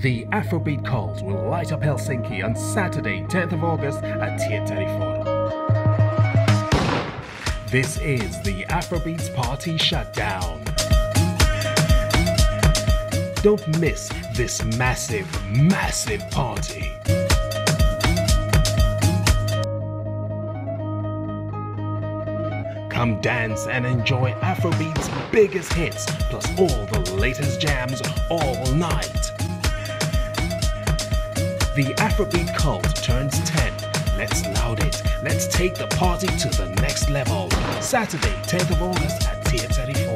The Afrobeat Cult will light up Helsinki on Saturday, 10th of August at Theatre Forum. This is the Afrobeats Party Shutdown. Don't miss this massive, massive party. Come dance and enjoy Afrobeat's biggest hits, plus all the latest jams all night. The Afrobeat Cult turns 10. Let's loud it. Let's take the party to the next level. Saturday, 10th of August at Theatre 4.